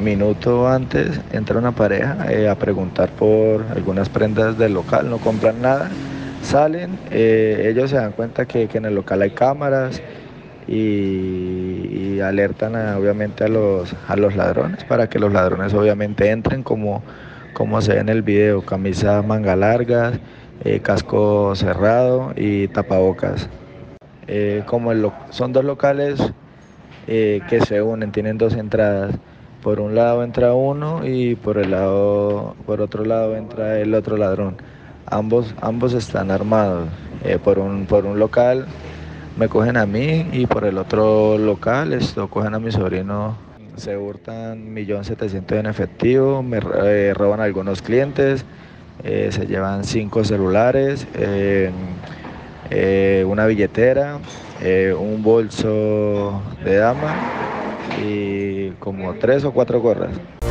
minuto antes entra una pareja a preguntar por algunas prendas del local, no compran nada, salen, ellos se dan cuenta que en el local hay cámaras y alertan obviamente a los ladrones para que los ladrones obviamente entren como se ve en el video, camisa manga largas, casco cerrado y tapabocas. Son dos locales que se unen, tienen dos entradas. Por un lado entra uno y por otro lado entra el otro ladrón. Ambos están armados. Por un local me cogen a mí y por el otro local esto cogen a mi sobrino. Se hurtan 1.700.000 en efectivo, roban a algunos clientes, se llevan 5 celulares, una billetera, un bolso de dama y como 3 o 4 gorras.